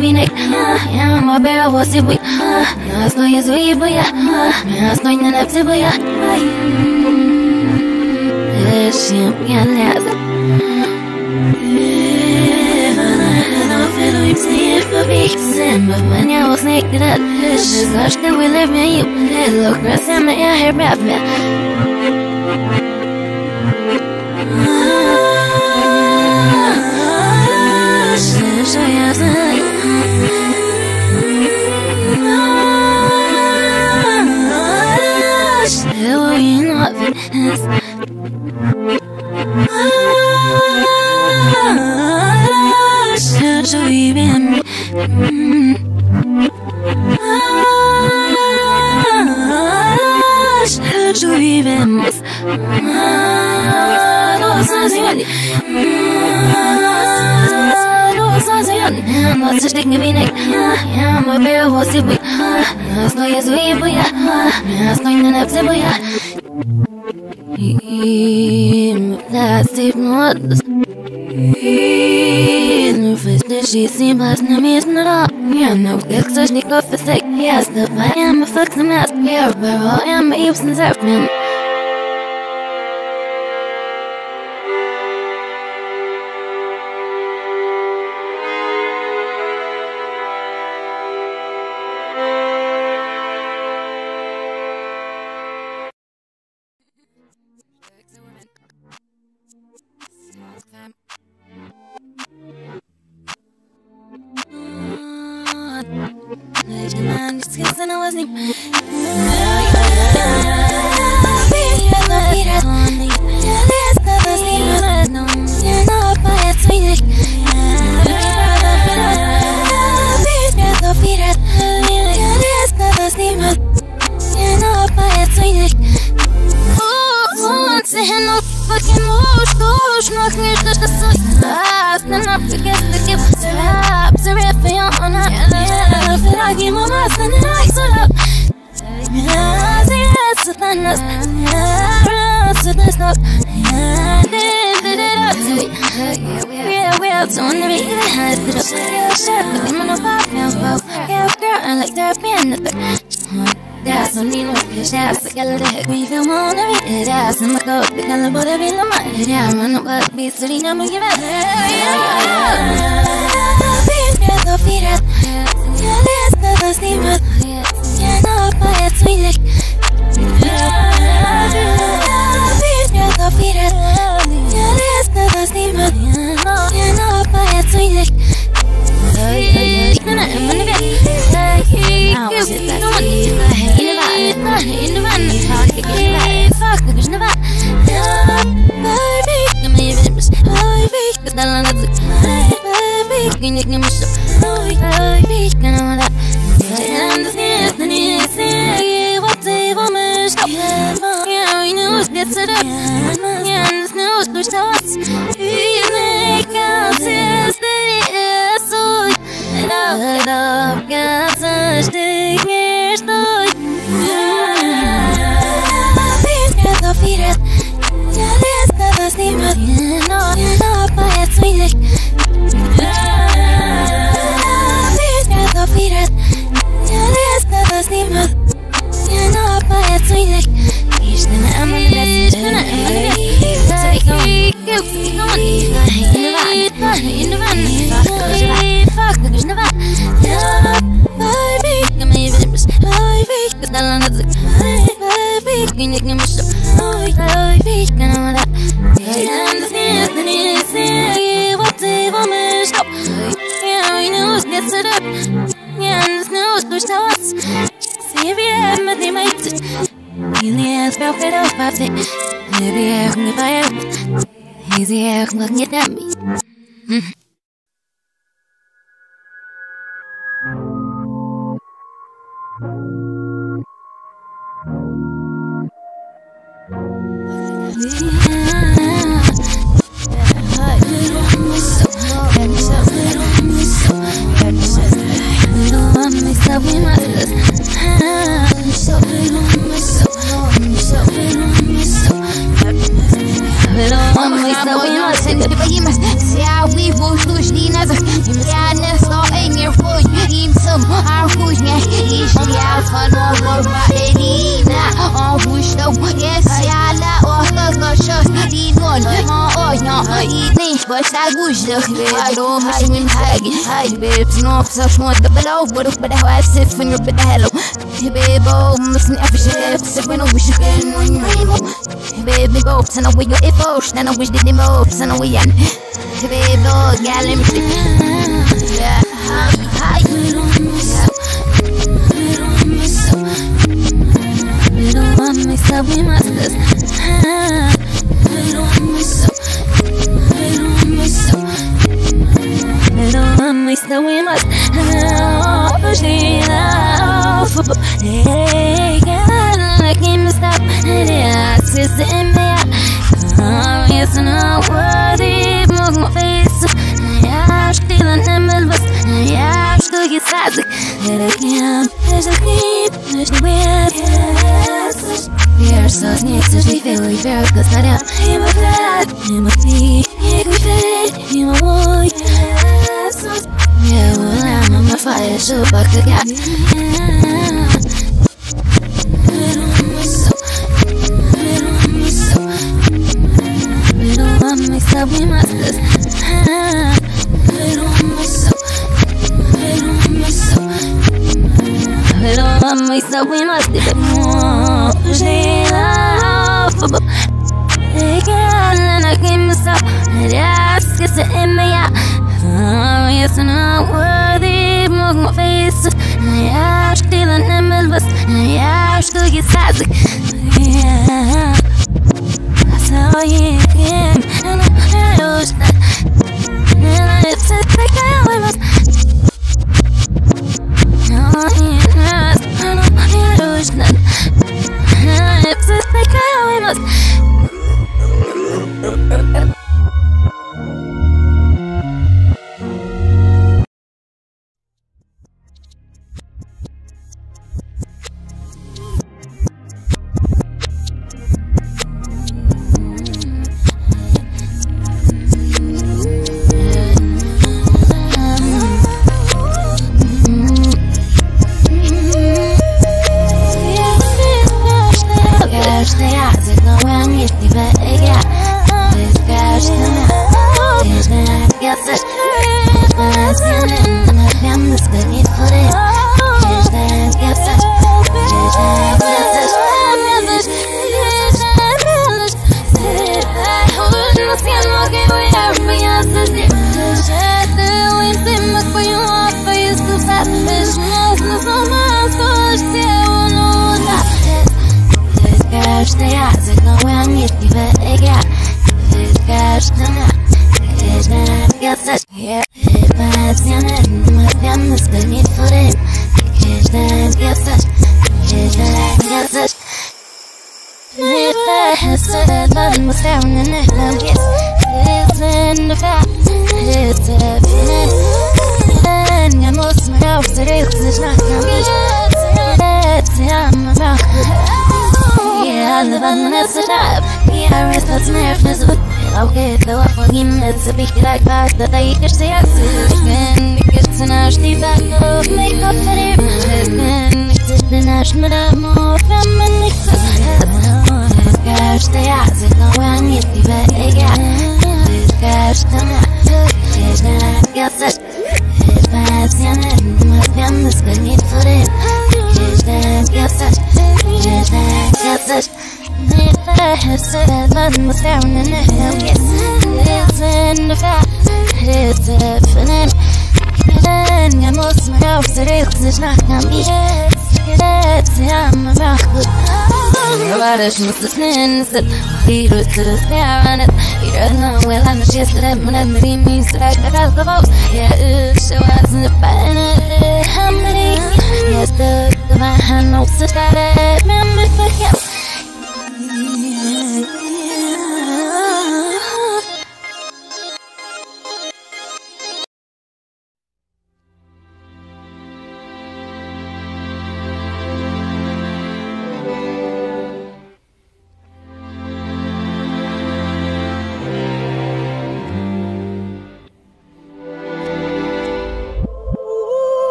vinek Ja ma bea vosi buja Ja stoję zły buja Ja stoję na lepce buja Ешим я ляза Федо им сниев побег Сэмбо в меня усник град Знаешь, что вы лев меня ю Лук красями я хербят меня Что я знаю Что you know this Что живем Что живем Was ich denke wie nicht Ja, mein Bär, was ich will Ja, es neue so ich will Ja, es neue Nebse will ja Das ist nur das Nu fes de shi si mas na mis na ra Ja, no tek so shnik of fes Ja, sta pa ja ma fuck the mask Ja, bro, ja ma ips na zerf man Se a we will do as Nina, you I don't wish you in high, babes. No, so she wants the below, but if the house if when you're the hello. Babe, oh, missing every shit, so when I wish you can when you're able. Babe, me both, and I wish you if ocean, and I wish the most, and I wish you. Babe, oh, yeah, let me see. Yeah, hi. We don't want me, so we must this. We don't want me, so. We don't want me, so we must. Hey, God, I can't stop. It's just in me. It's not worthy. Move my face. I'm still an emerald. I'm still your size. I can't. There's a deep. There's a weird. You're so sneaky. So we feel like you're good. I don't. I'm a bad. I'm a thief. I'm a boy. Yeah, well, I'm on my fire. So back again. So we must this. We don't want me, so we must do it more. She love. And I keep myself. Yes, it's in me. It's not worthy. Move my face. Yeah, still an emerald. Yeah, still your size. Yeah. So you can. And I lose that. And it's like I always. No, I lose that. And it's like I always.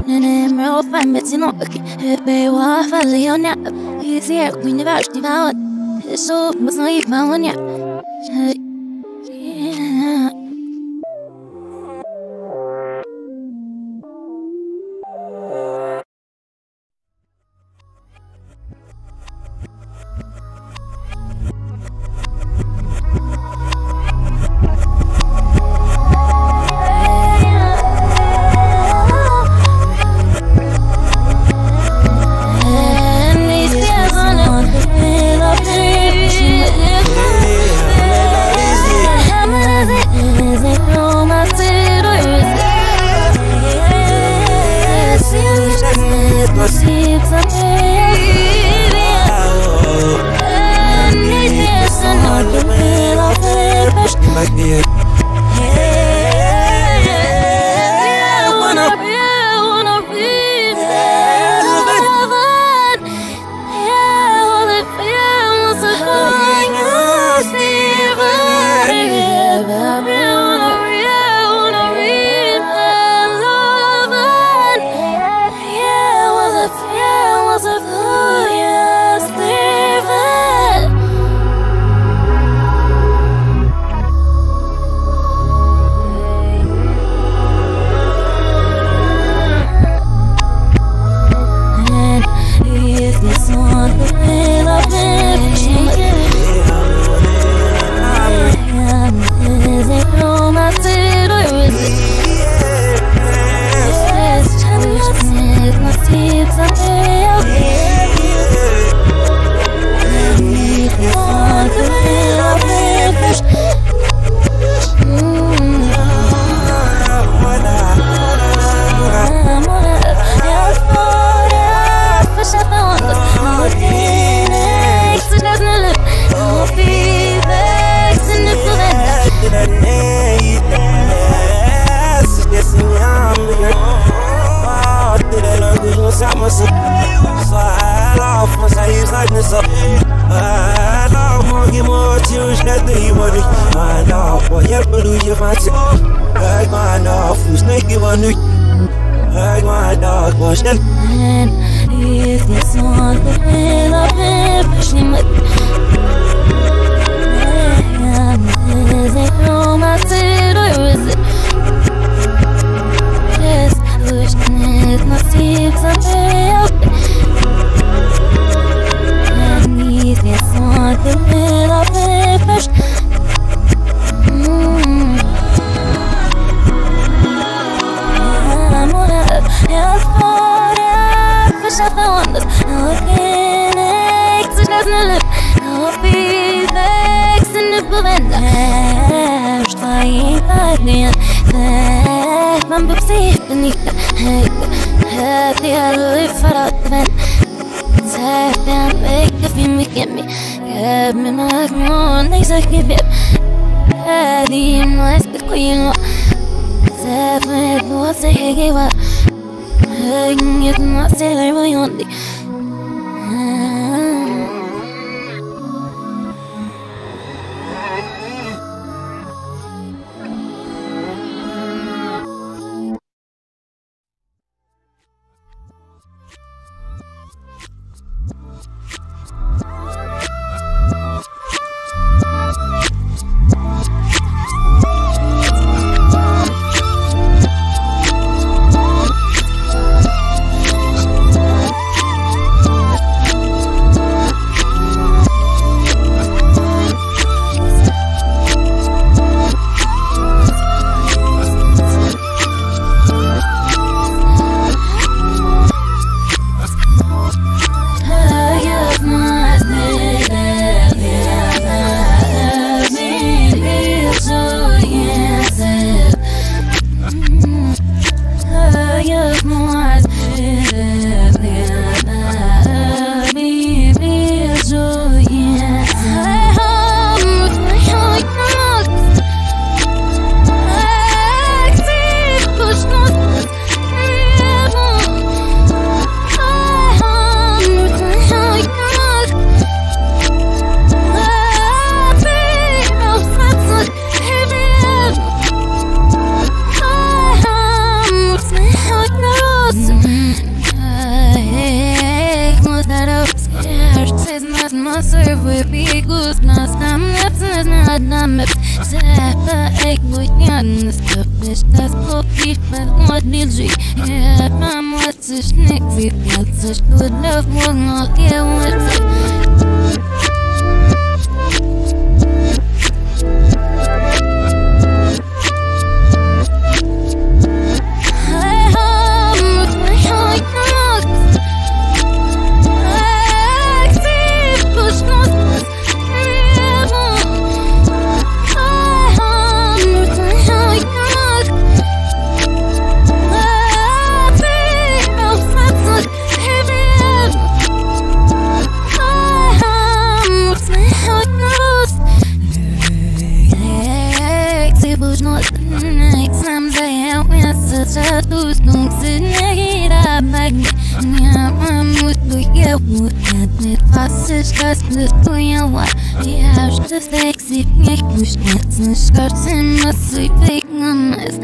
I'm real fine, but you know, if they were falling on that, he's here, Queen of Ashty Valley. So, was not even on yet. Yeah. serve with big goose, not some lips, and not numb. Sepa, egg, with young, stop, bitch, that's for people, what did you? Yeah, I'm what's a snake, we feel such good love, more not here, what's it? Das sexy, ich muss jetzt nicht kurz immer zu blicken ist.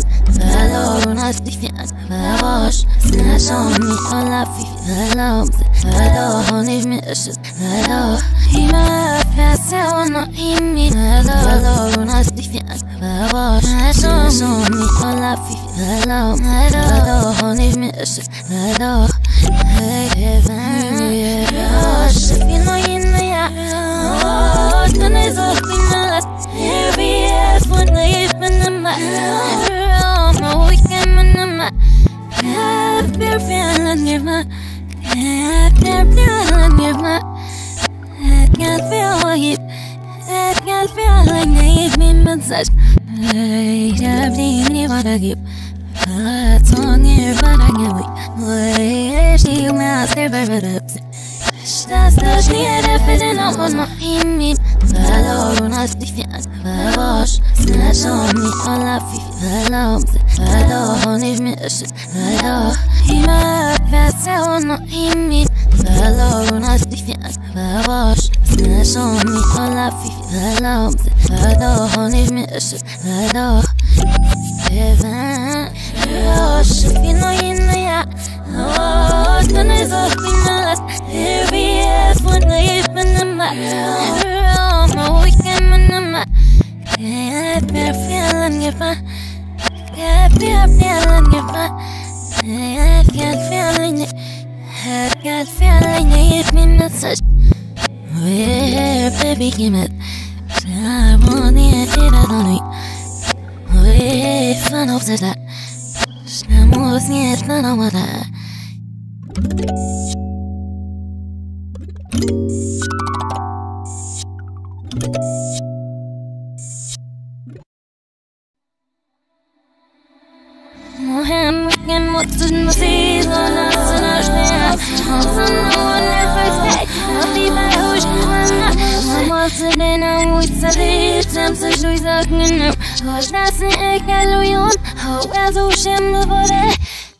Valor, nas diferenças, valores, se na chão, me olha, fica lá, Hello, leave me ashes. Hello, he might pass out on me. Hello, not the fiance. Hello, show me all I feel. Hello, leave me ashes. Hello, hey, should be no in the air. Oh, the nights of the last. Every ass when they open the mouth. Oh, we can run the mouth. Happy feeling, give my. I can't feel it. I can't feel like they give me massage. I have the what I give. It's on here, but I get weak. She must have ever up. That's the shit if it ain't on my image. Hello, not the fiance. Wash, snatch on me, all I feel. Hello, leave me ashes. Hello, he might pass out on my image. Hello, not the fiance. Wash, snatch on me, all I feel. Hello, leave me ashes. Hello, heaven. Oh, should be no in the air. Oh, the nights of the last. Every ass when they open the mouth. Oh, we can run the mouth. Can't bear feeling your fun. Can't bear feeling your fun. I can't feeling it. I can't feeling it. Give me massage. Where baby give it. I want it. I don't need. Where fun of that. Shamos niet na na wada. Mohem weekend what's in the season. That's an ashna. Hansan no one ever say. I'll be by who's I'm what's it in a with the dish. I'm so sure he's looking up. Who's that's an ekaloyon. How as we shim the body.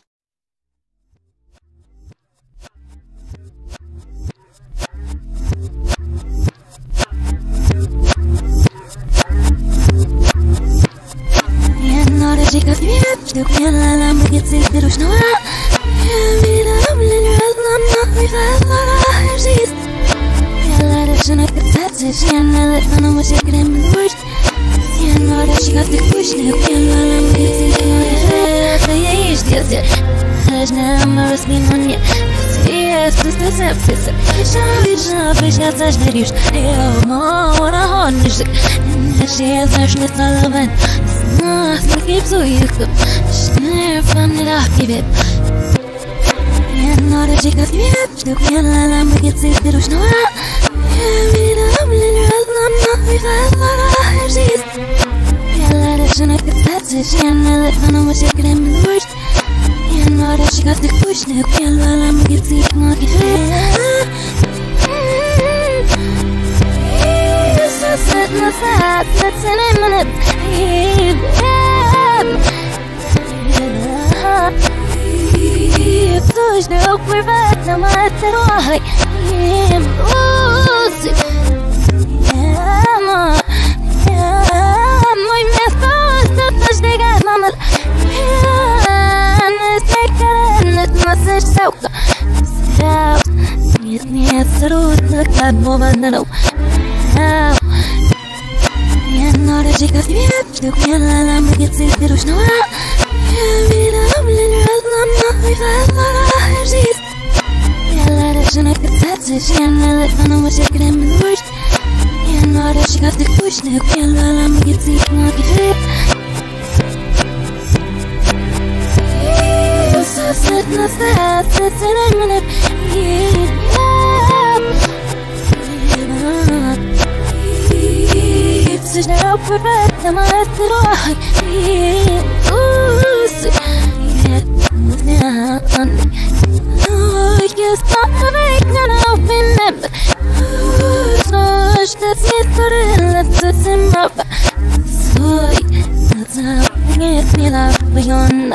Du kan alla mycket sitter och snurra. Jag vill ha blir alla vi falla precis. Jag lärde känna att det sig känna det man måste skrämma bort. Jag når det ska det push nu kan alla mycket sitter och det är just det. Jag nämmer oss min man. Yes, this is it. Jag zaś nie już. Ja mora honnisz. Jag zaś nie talaban. Keep so you could snare from the lucky bit. And not a chick of you, the piano, we get sick to snow. Every time I'm not with our disease. Yeah, let us in a capacity and let me know what you can in the worst. And not a chick of the push, the piano, we get sick, not get set my fat, that's an imminent. Push the oak river, no matter what. My method, the push they got mama. And it's like that, message so. Get me a throat, look at woman, no. And not a chick of you, the piano, we get sick to snow. Every time I'm not with our disease. Yeah, let us in a capacity and let me know what you can in the worst. Yeah, not a chick of the push, the piano, we get sick, not get it. You so set my fast, that's an imminent. It's now perfect, I'm at the door. Oh, yes, I'm making up in them. So, that's it for it, let's set him up. So, that's how I get me love beyond.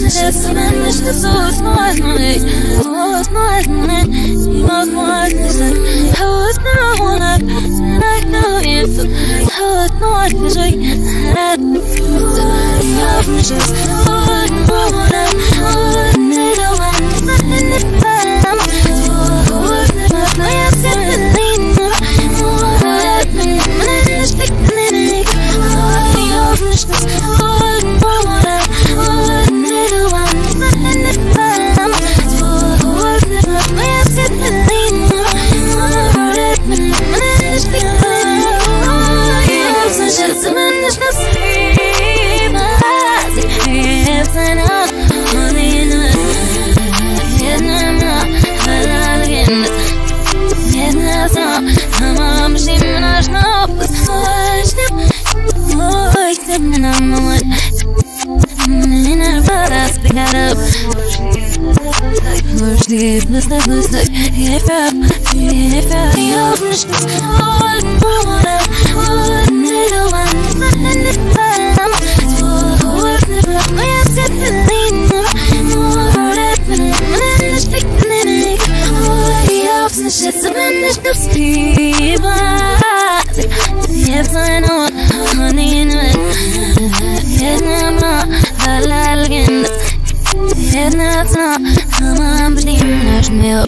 just a man, it's the soul's not money. Oh, it's not money. You are more than how it's not one up. And I know it's how it's not because I had it's just oh, more than oh, no one, nothing is bad. Oh, it's not I am simply more than I'm just thinking it. Oh, it's just oh, more than oh, no one, nothing is bad. Oh, it's not I am simply more than I'm just thinking it. Oh, it's just a man, it's just yes, I know. Honey, in the yes, I'm not. I love again. Yes, that's all. I'm a machine, and I know. Oh, except when I'm the one. And I thought I speak out up. Push the plus the plus the if I oh, no one, nothing is bad. I am simply more than I'm just thinking it. Oh, yes, it's just a minute to sleep. Yes, I know, honey, in it. Yes, I'm not, I lie again. Yes, that's not, I'm believing I should milk.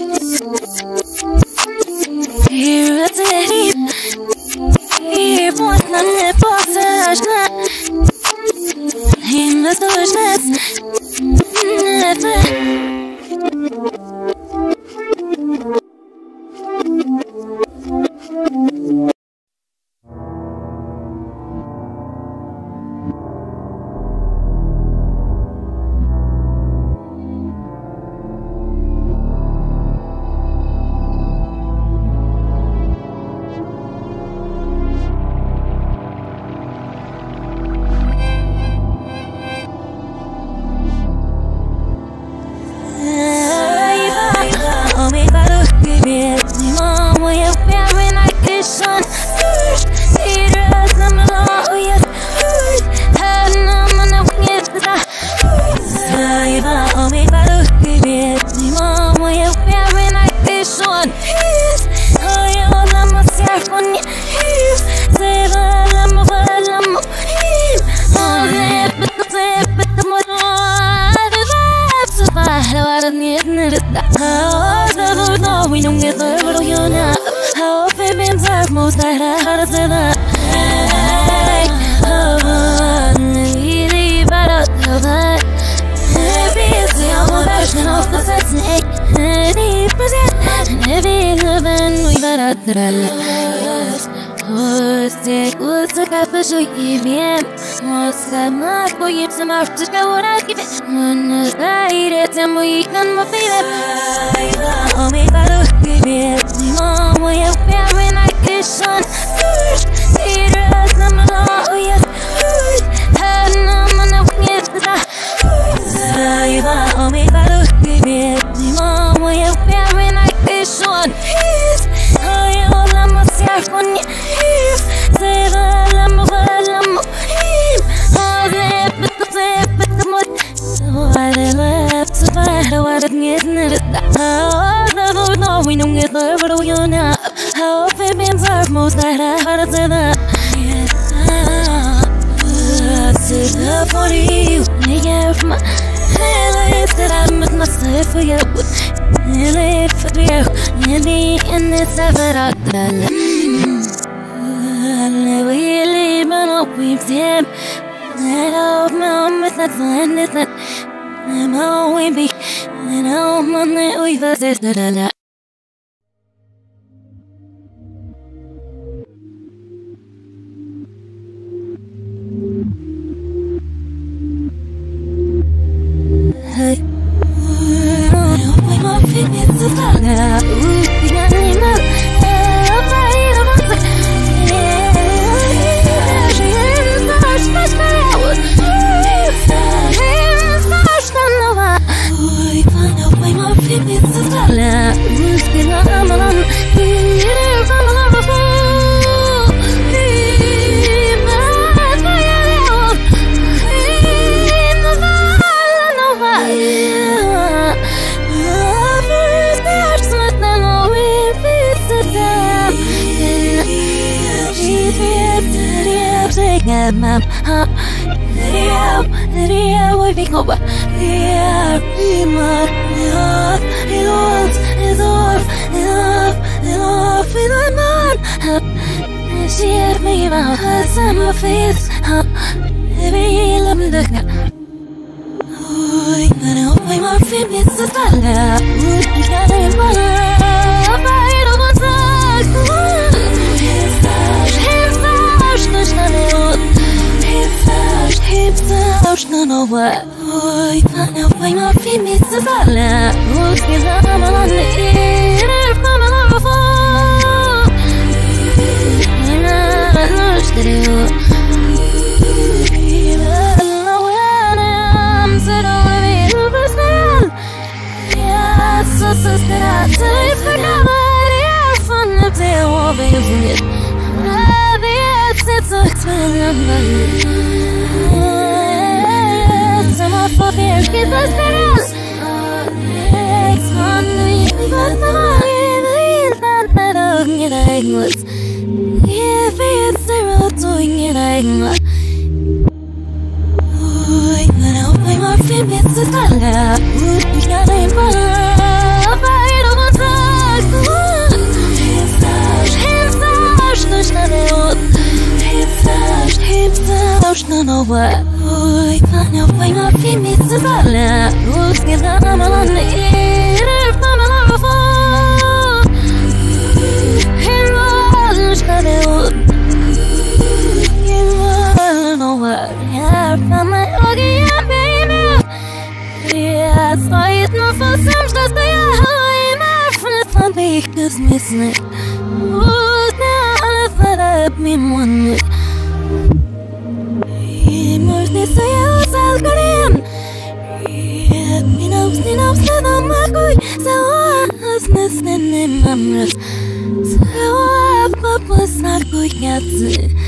Here it's a heap. Here, boy, I'm a boss, in the darkness, never. We don't get the little you now. How if it means I've most that I had to say that. Really bad out of that. Every is the whole version of the snake. Any present, every living we got out the what's a café show you bien? What's that mark for you? Some after go what I give it. When I say it, I'm weak on my feet. Oh, me, I don't give it. Mom, will you bear when I kiss on? Peter, I'm alone. Oh, yes. And I'm on the wing. Oh, me, I don't give it. Mom, will you bear when I kiss on? Oh, you love myself on you. We don't get the but we are not. How if it means our most that I had to say that. It's enough for you. Yeah, from my life that I must myself for you. Live for you. And it's ever out there. We live and hope we've seen. I hope my miss that fun is that I'm always be. And I'll money we've assisted a lot. map. Lydia, we be go back. Lydia, be mad. Enough, she had me about her summer face. Every love the I know my feet is a fella. You got it, but I don't want to know what I know why my feet is a fella. Who's the I'm on the air from a love fall. And I know to do. No know what I know why my feet is a fella. Who's the I'm on the air from a love fall. Here was you know what yeah from my ugly baby. Yes, I eat no for some just the I'm from the fun because missing it. Who's now I thought I'd be one with so you sal karim ni knows that I'm not good so I was missing in mamras so I was not good yet